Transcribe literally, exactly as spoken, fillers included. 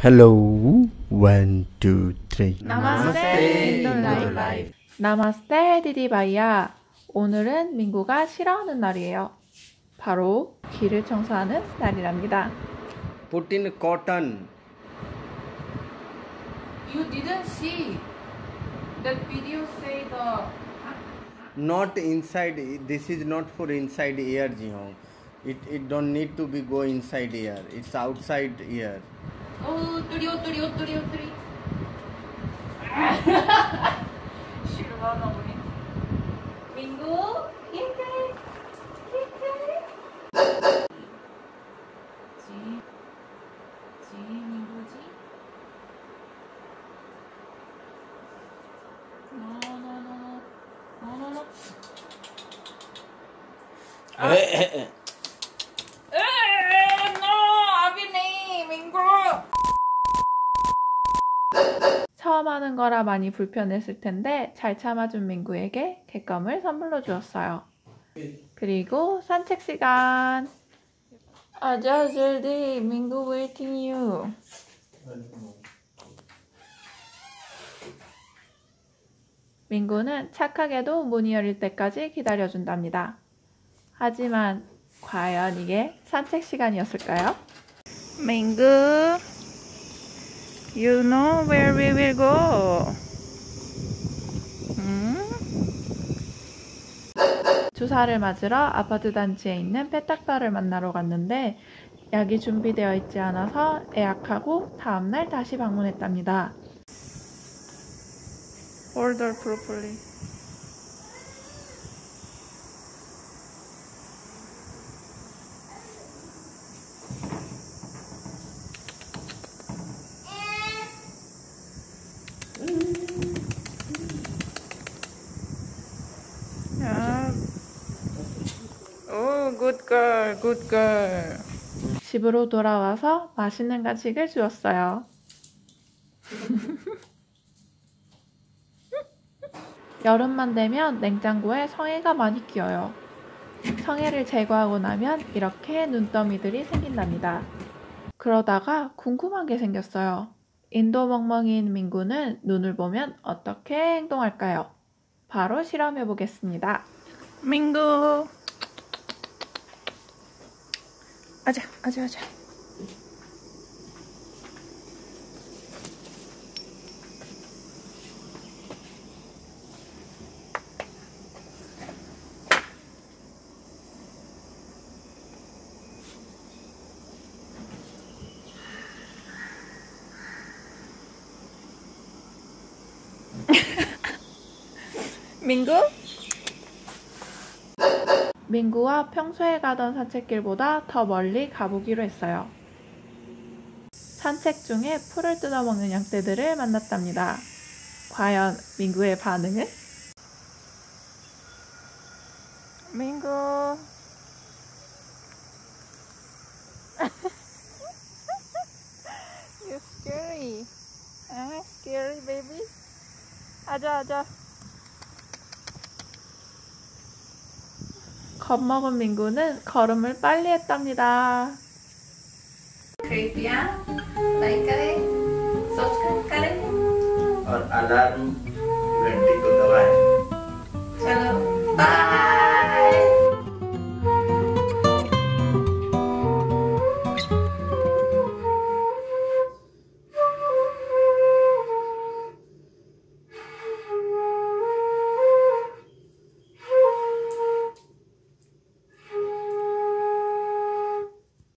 Hello, one, two, three. 나마스테 인도라이프. 나마스테 디디바이야. 오늘은 민구가 싫어하는 날이에요. 바로 귀를 청소하는 날이랍니다. Put in cotton. You didn't see that video say the Not inside. This is not for inside ear, Jihong. It it don't need to be go inside ear. It's outside ear. 오뚜리 오뚜리 오뚜리 오뚜리. 싫어하나 보네. 민구 예쁘게 예쁘게. 지, 지 민구지. 노노노노 노노노. 에, no, 아비네 민구. 처음 하는 거라 많이 불편했을 텐데 잘 참아준 민구에게 객감을 선물로 주었어요. 그리고 산책 시간. 아자 절디 민구 waiting you. 민구는 착하게도 문이 열릴 때까지 기다려준답니다. 하지만 과연 이게 산책 시간이었을까요? 민구, you know where we will go. 음? 주사를 맞으러 아파트 단지에 있는 페탁바를 만나러 갔는데 약이 준비되어 있지 않아서 예약하고 다음날 다시 방문했답니다. Order properly. 오, good girl, good girl. 집으로 돌아와서 맛있는 간식을 주었어요. 여름만 되면 냉장고에 성애가 많이 끼어요. 성애를 제거하고 나면 이렇게 눈더미들이 생긴답니다. 그러다가 궁금한 게 생겼어요. 인도 멍멍이인 민구는 눈을 보면 어떻게 행동할까요? 바로 실험해 보겠습니다. 민구, 아자, 아자, 아자. 민구? 민구와 평소에 가던 산책길보다 더 멀리 가보기로 했어요. 산책 중에 풀을 뜯어먹는 양떼들을 만났답니다. 과연 민구의 반응은? 민구. You're scary. Ah, scary baby. 아자 아자. 겁먹은 민구는 걸음을 빨리 했답니다. कृपया लाइक करें, सब्सक्राइब करें और अलार्म घंटी को